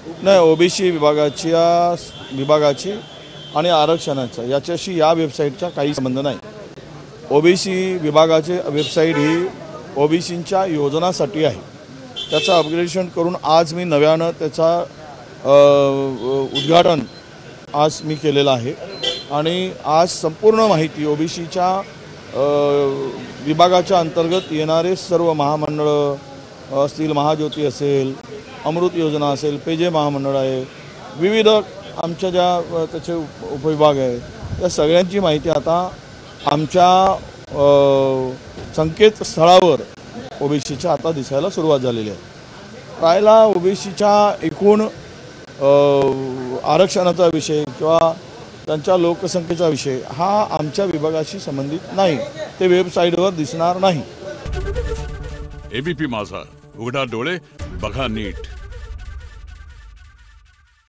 नाही, ओबीसी विभागाची आणि आरक्षणाचा याच्याशी या वेबसाईटचा काही संबंध नाही। ओबीसी विभागाचे वेबसाईट ही ओबीसींच्या योजनासाठी आहे। त्याचं अपग्रेडेशन करून आज मी नव्यानं त्याचा उद्घाटन आज मी केलेलं आहे आणि आज संपूर्ण माहिती ओबीसीच्या विभागाच्या अंतर्गत येणारे सर्व महामंडळ असतील, महाज्योती असेल, अमृत योजना असेल, पेजे महामंडळ आहे, विविध आमच्या ज्या त्याचे उपविभाग आहेत, त्या सगळ्यांची माहिती आता आमच्या संकेतस्थळावर ओबीसीच्या आता दिसायला सुरुवात झालेली आहे। राहिला ओबीसीच्या एकूण आरक्षणाचा विषय किंवा त्यांच्या लोकसंख्येचा विषय हा आमच्या विभागाशी संबंधित नाही, ते वेबसाईटवर दिसणार नाही। एबीपी माझा, उघडा डोळे बघा नीट।